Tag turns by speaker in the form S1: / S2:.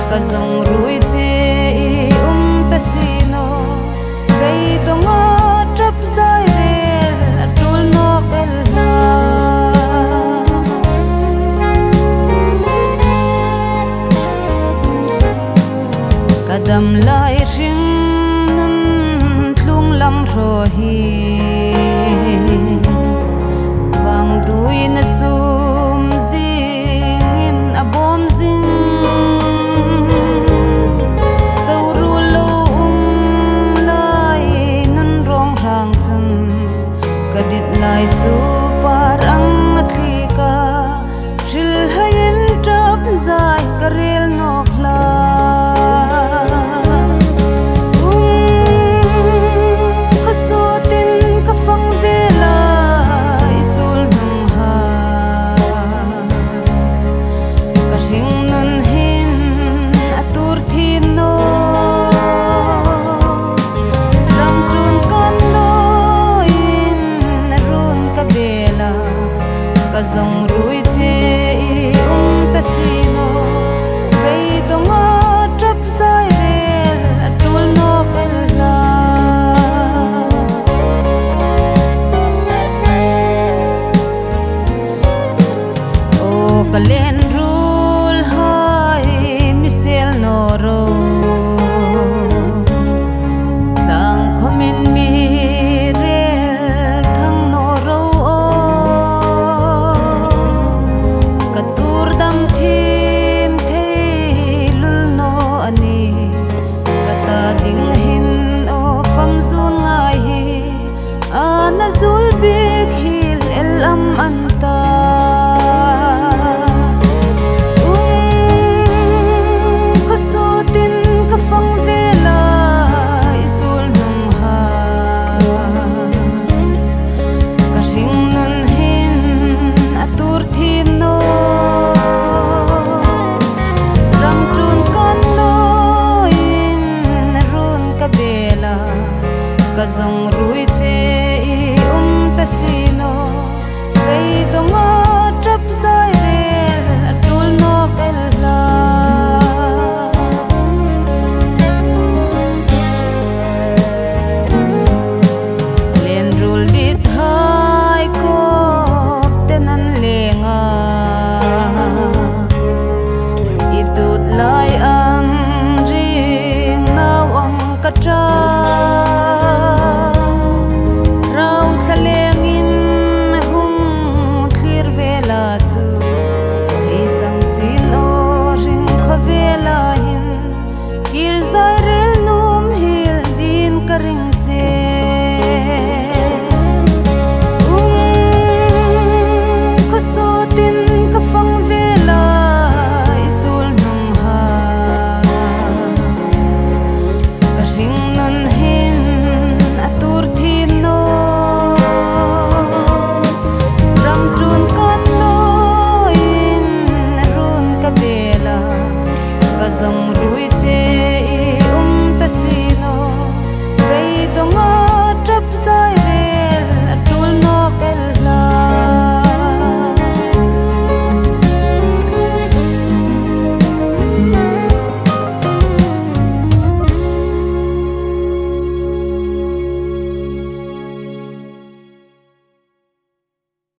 S1: ka zong rui che ta sino rei to ngo trap zai rel atul no kel na kadam lai ring nun tlung lam ro hi bang dui na sum zing in abom zing sauru lo lai nun rong rang chun kadit lai chu parang athli ka ril hayin trap zai karel nok la ka zong rui che ta sino rei to ngo trap zai rel atul no kel la o kalen rul hai misel no ro sang khomin mi nazul big hill elam anta khosotin ka fang vela isul nung ha ka sing nun hin atur thin no ram trun kan no in run ka bela ka zong